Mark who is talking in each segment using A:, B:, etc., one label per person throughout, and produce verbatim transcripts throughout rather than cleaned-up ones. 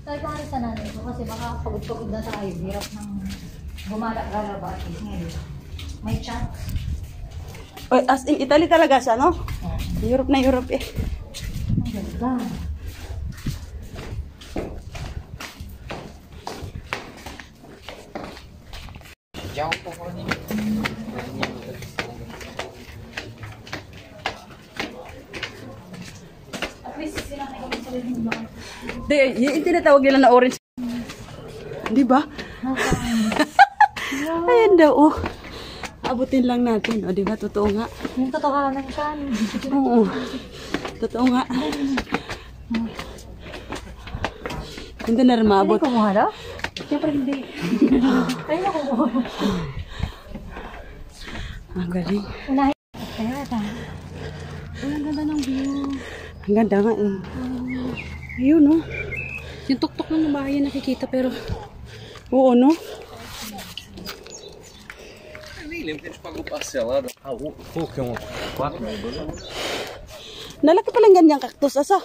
A: Kahit para sa nanay ko kasi baka pagod-pagod na tayo, hirap ng gumala-gala ba at least ngayon. May chance.
B: Oh, as in Italy talaga siya, no?
A: Oh.
B: Europe na Europe eh.
A: Ang ganda.
C: Diyan po ko niyo.
A: At least sinakay kami sa rin mga.
B: Di, yung tinatawag nila na orange. Di ba? Ayan daw, oh. Abutin lang natin, oh, di ba? Totoo nga.
A: Yung totohanan siya.
B: Oo. Totoo nga. Hindi na rin maabot.
A: Hindi kumuha daw? Siyempre hindi. Ay, nakumuha.
B: Ang galing.
A: Unahin. Kaya ata. Uy, ang ganda ng view.
B: Ang ganda nga eh. Ayun, no? Yung tuktok ng bahay nakikita pero... Oo, no? Nalaki palang ganyang cactus, asa?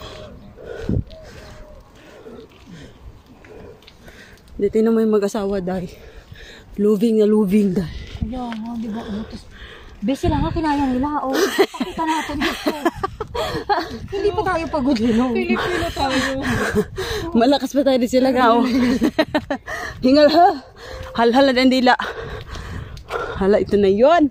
B: Dito na may mag-asawa dahil. Loving na loving dahil.
A: Ayaw mo, di ba? Utos. Besi lang nga kinaya nila. O, pakita natin dito. Hindi pa tayo pagod, hello. Pilipino tayo.
B: Malakas pa tayo din sila nga, oh. Hingal ha. Hal-hal na dila. Hala, ito na yun.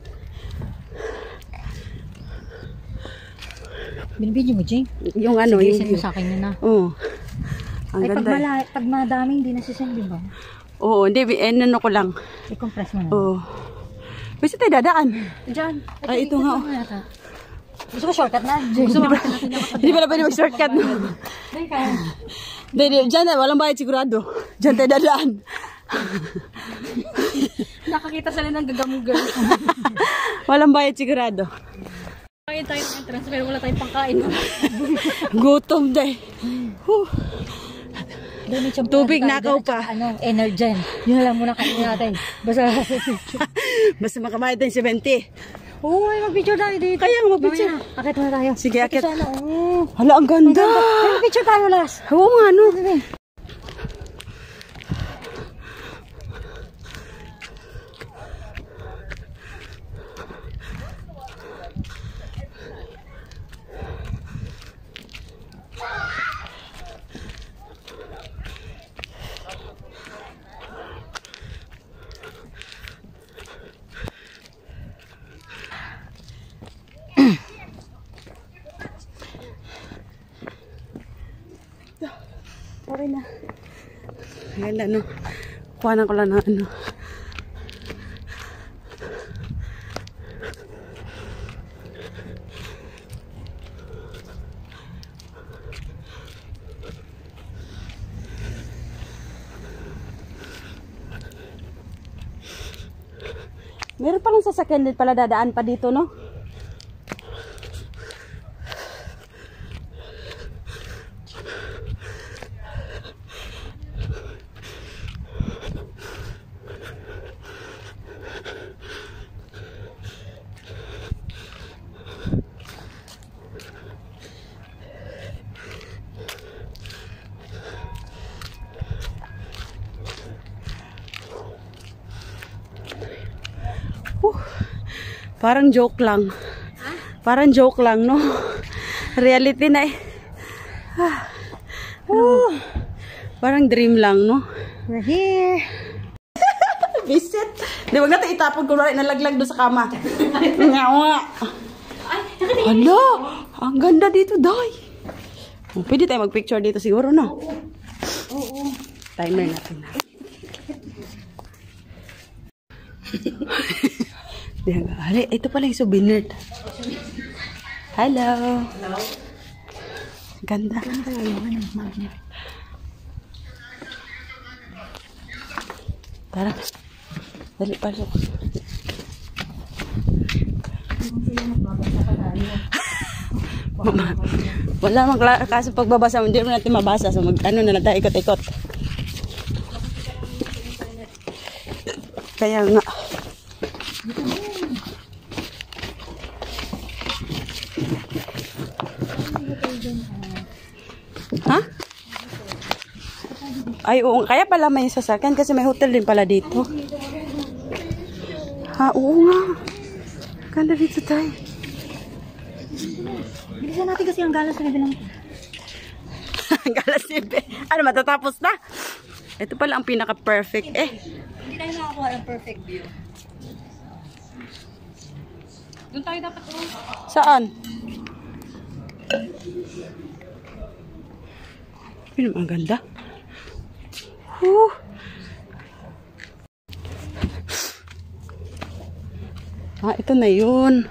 A: Binibidyo mo, Jing?
B: Yung ano,
A: sige,
B: yung
A: send mo sa akin yun na.
B: Oo. Ang
A: ay, pag,
B: ganda.
A: mala, pag madami, hindi nasisend, di ba?
B: Oo, hindi. Eh, ano ko lang.
A: I-compress mo na.
B: Oo. Basta tayo dadaan.
A: Diyan.
B: Ay, ito nga, oh.
A: Gusto ko shortcut na. Gusto mo
B: Hindi pala pwede mag-shortcut, no?
A: Hindi kaya.
B: Hindi, hindi. Diyan na, walang bayad sigurado. Diyan tayo dadaan.
A: Nakakita sila ng gagamugal.
B: Walang bayad sigurado.
A: Kaya tayo ng entrance pero wala tayong pangkain.
B: Gutom dahil. Huh. Tubig, nakaw pa.
A: Ano, Energen. Yun lang muna kainin natin. Basta
B: Basta makamayad tayo seventy.
A: Oo, ay mag-picture tayo dito.
B: Kaya nga mag-picture.
A: Akit muna tayo.
B: Sige, akit.
A: Sana, oh.
B: Hala, ang ganda.
A: Ay, mag-picture tayo last.
B: Oo nga, no? Okay na. Ganda, no? Kuhanan ko lang na ano. Meron palang sasakyan din pala dadaan pa dito, no? Uh, parang joke lang. Huh? Parang joke lang, no? Reality na eh. Ah. Uh, parang dream lang, no?
A: We're here.
B: Visit. Di, wag natin itapon ko na nalaglag doon sa kama. Nga nga. Hala, ang ganda dito, Day. Oh, pwede tayo mag-picture dito siguro, no?
A: Oo. Oo.
B: Timer natin na. Diyan ka. Hali, ito pala yung souvenir. Hello. Hello. Ganda.
A: Ganda yung magnet.
B: Tara. Dali, pasok. Wala mang kaso pagbabasa, hindi mo natin mabasa. So mag ano na lang tayo, ikot-ikot. Kaya nga. Ha? Ay, oo. Kaya pala may sasakyan kasi may hotel din pala dito. Ha, oo nga. Ganda dito tayo.
A: Bilisan natin kasi ang galas na bilang.
B: Galas sibe. Ano, matatapos na? Ito pala ang pinaka-perfect. Eh.
A: Hindi tayo nakakuha ng perfect view. Doon tayo dapat oh.
B: Saan? Pero ang ganda. Huh. Ah, ito na yun.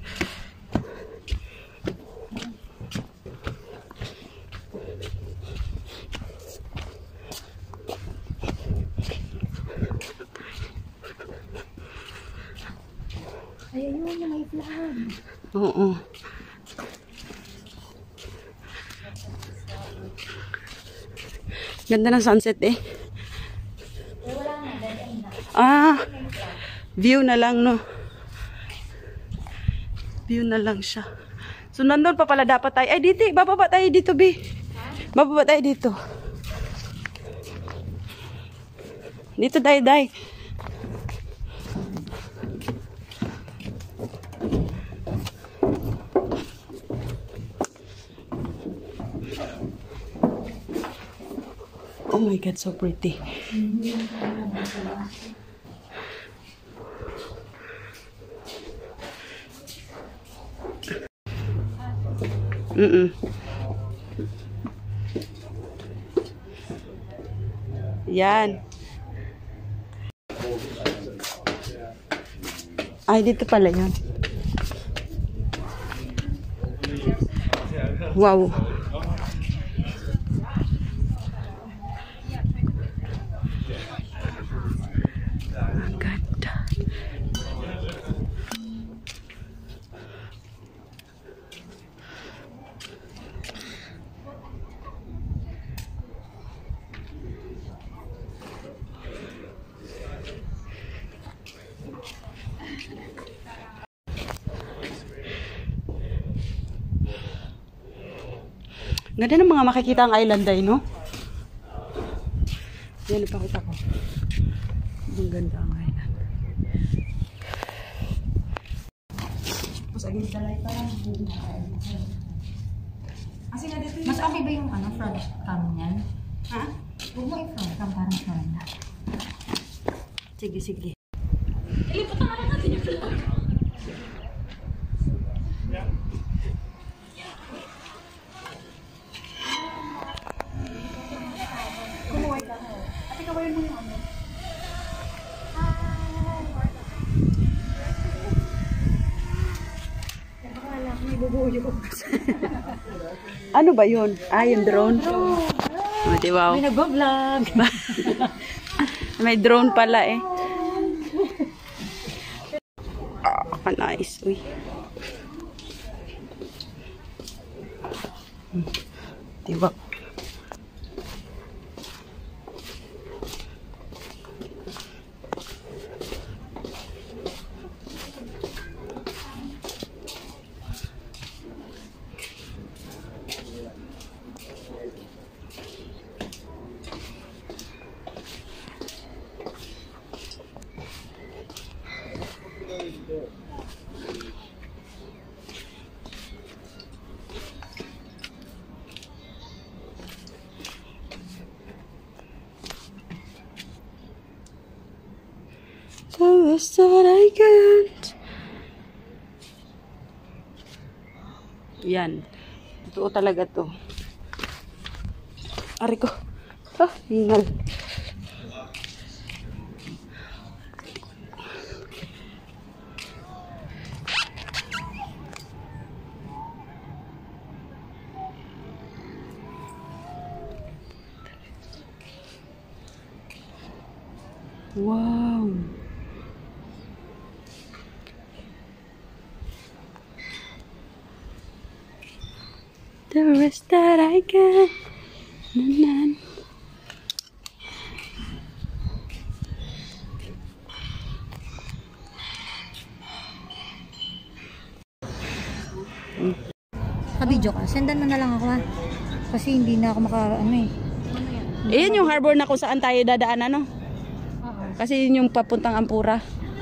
A: Ay, ayun, may flag.
B: Oo. Ganda ng sunset eh. Ah, view na lang no. View na lang siya. So nandun pa pala dapat tayo. Ay dito, bababa tayo dito B. Bababa tayo dito. Dito day day. Oh my God, so pretty. Mm-mm. Yan. Ay, dito pala yun. Wow. Ang ganda. Ganda ng mga makikita ang island ay, no? Yan, ipakita ko. Ang ganda ang island. Mas aging talay pa lang.
A: Mas okay ba yung ano, front cam niyan?
B: Ha?
A: Huwag mo i-front cam parang front.
B: Sige, sige.
A: Ilipat na lang natin yung floor. Kumuhay ka ho. Ate, kawain mo yung ano. Akala ko may bubuyo.
B: Ano ba yun? Ah, yung drone? Oh, di wow.
A: May nagbablog.
B: May drone pala eh. Ah, nice. Uy. Hmm. Di ba? So I thought I can't. Yan. Totoo talaga to. Ari ko. Ah, hingal. Wow. The rest that I get. Nan.
A: Ka-video ka. Sendan mo na lang ako ha. Kasi hindi na ako maka ano eh.
B: Iyan yung harbor na kung saan tayo dadaan, ano?
A: Oo.
B: Kasi yun yung papuntang Ampura.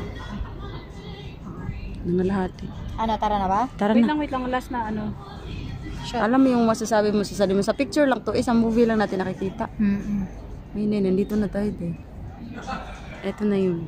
B: Mga lahat eh.
A: Ano, tara na ba?
B: Tara
D: Wait
B: na.
D: lang, wait lang. Last na ano.
B: Alam mo yung masasabi mo sa sarili mo. Sa picture lang to, isang movie lang natin nakikita.
A: Mm-mm.
B: Ay, hindi, nandito na tayo eh. Ito na yun.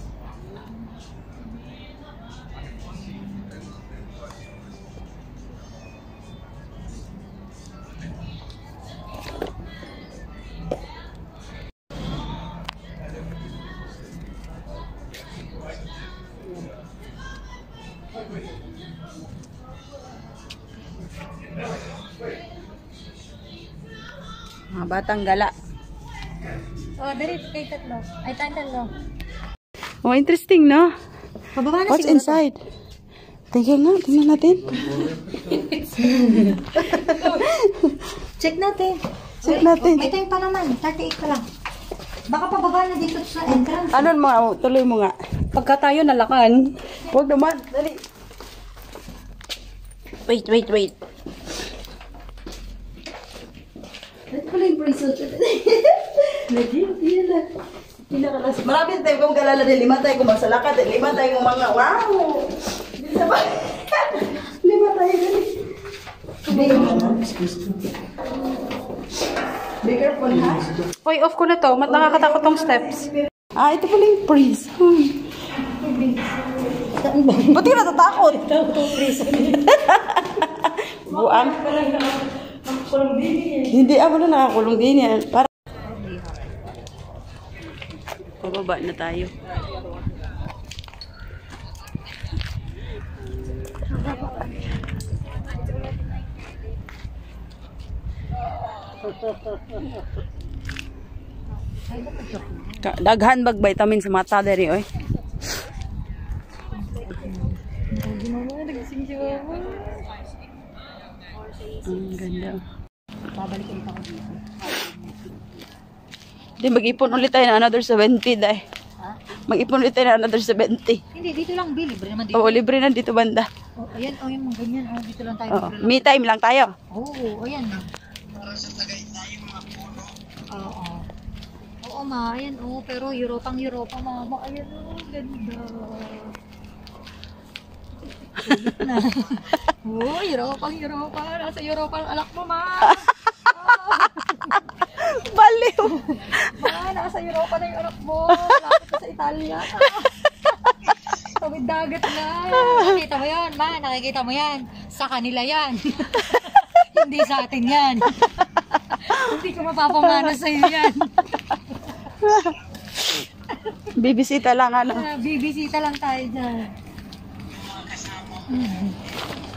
B: Mga batang gala.
A: Oh, dali, kay tatlo. Ay, tayo tatlo.
B: Oh, interesting, no?
A: Pababa na
B: What's
A: siguro.
B: inside? Tingnan nga, tingnan natin.
A: Check natin.
B: Check natin.
A: May time pa naman. thirty-eight pa lang. Baka pababa na dito sa entrance.
B: Ano mga, oh, tuloy mo nga. Pagka tayo nalakan, huwag naman, dali. Wait, wait, wait. Ito pala yung bracelet. Lagi, yun lang. Marami tayo kung galala din. Lima tayo kung magsalakat. Lima tayo kung mga, wow! Bisa ba? Lima tayo din. Be careful, ha?
D: Uy, off ko na to. Mat nakakatakot tong steps.
B: Ah, ito pala yung praise. Hmm. Ba't ka natatakot? Buang. Hindi ako na nakakulong din yan. Para pababa na tayo. Ka- Daghan bag vitamin sa mata diri oy. Ang ganda.
A: Babalikin pa ko dito.
B: Di mag-ipon ulit tayo na another seventy dai.
A: Ha?
B: Mag-ipon ulit tayo na another seventy.
A: Hindi, dito lang, Bill. Libre naman dito.
B: Oo, libre na dito banda.
A: Oh, ayan, oh, yung mga ganyan. Oh, dito lang tayo.
B: Oo,
A: libre lang.
B: me time lang tayo.
A: Oo, oh, ayan. Oo. Oo, ma. Ayan, oh. Pero Europang Europa, mama. Ayan, oh. Ganda. Na. Oh, Europang Europa. Nasa Europa ang alak mo, ma.
B: Baliw.
A: Ma, nasa Europa na yung anak mo. Lapit ka sa Italia. Tawid dagat na. Nakikita mo yan, ma. Nakikita mo yan. Sa kanila yan. Hindi sa atin yan. Hindi ko mapapamana sa'yo yan.
B: Bibisita lang ano.
A: Bibisita lang tayo dyan.